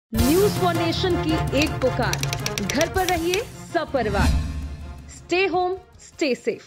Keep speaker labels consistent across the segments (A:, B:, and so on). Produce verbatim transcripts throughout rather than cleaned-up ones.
A: News for nation की एक पुकार, घर पर रहिए सपरिवार, stay home stay safe.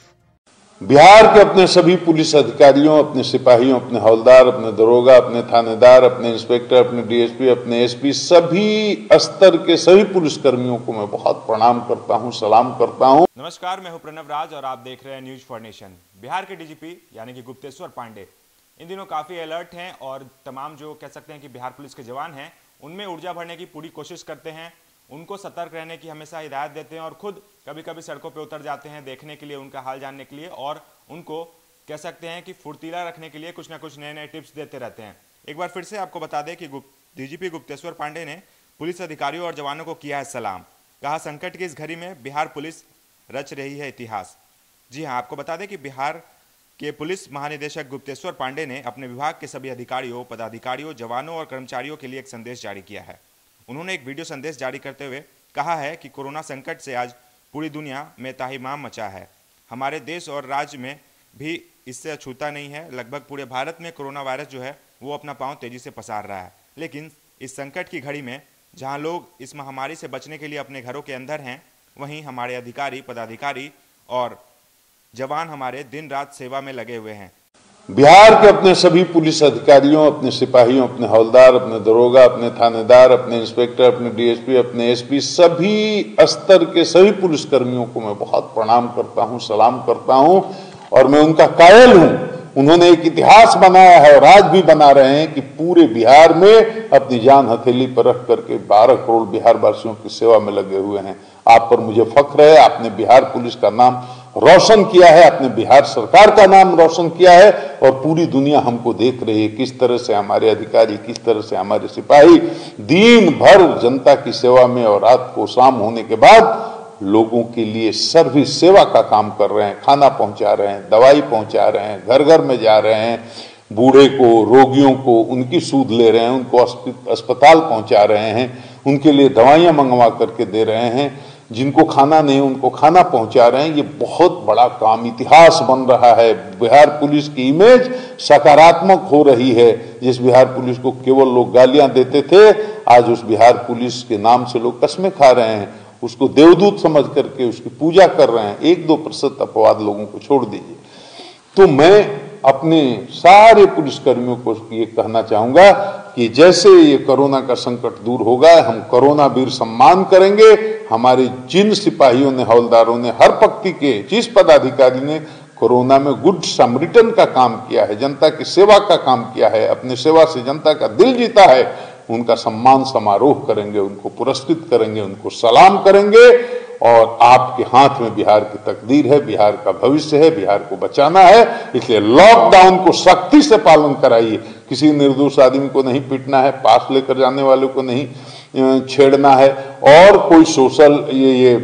B: Bihar के अपने सभी पुलिस अधिकारियों, अपने सिपाहियों, अपने हवलदार, अपने दरोगा, अपने थानेदार, अपने इंस्पेक्टर, अपने डीएसपी, अपने एसपी, सभी स्तर के सभी पुलिसकर्मियों को मैं बहुत प्रणाम करता हूं, सलाम करता हूं।
C: नमस्कार, मैं हूं प्रणव राज और आप देख रहे हैं न्यूज फॉर नेशन। बिहार के डीजीपी यानी कि गुप्तेश्वर पांडे इन दिनों काफी अलर्ट हैं और तमाम जो कह सकते हैं कि बिहार पुलिस के जवान हैं उनमें ऊर्जा भरने की पूरी कोशिश करते हैं, उनको सतर्क रहने की हमेशा हिदायत देते हैं और खुद कभी कभी सड़कों पे उतर जाते हैं देखने के लिए, उनका हाल जानने के लिए और उनको कह सकते हैं कि फुर्तीला रखने के लिए कुछ ना कुछ नए नए टिप्स देते रहते हैं। एक बार फिर से आपको बता दें कि डीजीपी गुप्तेश्वर पांडे ने पुलिस अधिकारियों और जवानों को किया है सलाम। कहा, संकट की इस घड़ी में बिहार पुलिस रच रही है इतिहास। जी हाँ, आपको बता दें कि बिहार के पुलिस महानिदेशक गुप्तेश्वर पांडे ने अपने विभाग के सभी अधिकारियों, पदाधिकारियों, जवानों और कर्मचारियों के लिए एक संदेश जारी किया है। उन्होंने एक वीडियो संदेश जारी करते हुए कहा है कि कोरोना संकट से आज पूरी दुनिया में ताहिमाम मचा है। हमारे देश और राज्य में भी इससे अछूता नहीं है। लगभग पूरे भारत में कोरोना वायरस जो है वो अपना पांव तेजी से पसार रहा है। लेकिन इस संकट की घड़ी में जहां लोग इस महामारी से बचने के लिए अपने घरों के अंदर हैं, वहीं हमारे अधिकारी, पदाधिकारी और जवान हमारे दिन रात सेवा में लगे हुए हैं।
B: बिहार के अपने सभी पुलिस अधिकारियों, अपने सिपाहियों, अपने हवलदार, अपने दरोगा, अपने थानेदार, अपने इंस्पेक्टर, अपने डीएसपी, अपने एसपी, सभी स्तर के सभी पुलिसकर्मियों को मैं बहुत प्रणाम करता हूं, सलाम करता हूं और मैं उनका कायल हूं। उन्होंने एक इतिहास बनाया है और आज भी बना रहे हैं कि पूरे बिहार में अपनी जान हथेली पर रख करके बारह करोड़ बिहार वासियों की सेवा में लगे हुए हैं। आप पर मुझे फख्र है, आपने बिहार पुलिस का नाम रोशन किया है, आपने बिहार सरकार का नाम रोशन किया है और पूरी दुनिया हमको देख रही है किस तरह से हमारे अधिकारी, किस तरह से हमारे सिपाही दिन भर जनता की सेवा में और रात को शाम होने के बाद लोगों के लिए सर्विस सेवा का काम कर रहे हैं, खाना पहुंचा रहे हैं, दवाई पहुंचा रहे हैं, घर घर में जा रहे हैं, बूढ़े को, रोगियों को उनकी सूद ले रहे हैं, उनको अस्पताल पहुंचा रहे हैं, उनके लिए दवाइयां मंगवा करके दे रहे हैं, जिनको खाना नहीं उनको खाना पहुंचा रहे हैं। ये बहुत बड़ा काम, इतिहास बन रहा है। बिहार पुलिस की इमेज सकारात्मक हो रही है। जिस बिहार पुलिस को केवल लोग गालियां देते थे, आज उस बिहार पुलिस के नाम से लोग कसमें खा रहे हैं, उसको देवदूत समझ करके उसकी पूजा कर रहे हैं। एक दो प्रतिशत अपवाद लोगों को छोड़ दीजिए। तो मैं अपने सारे पुलिसकर्मियों को ये कहना चाहूंगा कि जैसे ये कोरोना का संकट दूर होगा, हम कोरोना वीर सम्मान करेंगे। हमारे जिन सिपाहियों ने, हवलदारों ने, हर पक्ति के जिस पदाधिकारी ने कोरोना में गुड समरिटन का काम किया है, जनता की सेवा का काम किया है, अपनी सेवा से जनता का दिल जीता है, उनका सम्मान समारोह करेंगे, उनको पुरस्कृत करेंगे, उनको सलाम करेंगे। और आपके हाथ में बिहार की तकदीर है, बिहार का भविष्य है, बिहार को बचाना है। इसलिए लॉकडाउन को सख्ती से पालन कराइए। किसी निर्दोष आदमी को नहीं पीटना है, पास लेकर जाने वालों को नहीं छेड़ना है और कोई सोशल ये ये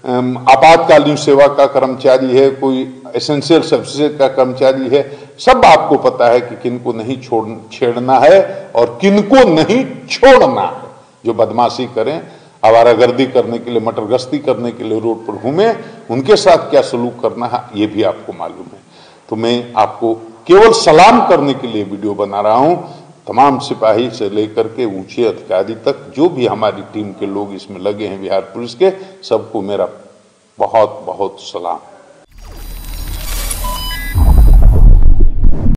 B: आपातकालीन सेवा का कर्मचारी है, कोई एसेंशियल सर्विसेज का कर्मचारी है, सब आपको पता है कि किनको नहीं छोड़ छेड़ना है और किनको नहीं छोड़ना है। जो बदमाशी करें, आवारागर्दी करने के लिए, मटर गश्ती करने के लिए रोड पर घूमे, उनके साथ क्या सलूक करना है ये भी आपको मालूम है। तो मैं आपको केवल सलाम करने के लिए वीडियो बना रहा हूं। तमाम सिपाही से लेकर के ऊंचे अधिकारी तक जो भी हमारी टीम के लोग इसमें लगे हैं बिहार पुलिस के, सबको मेरा बहुत बहुत सलाम है।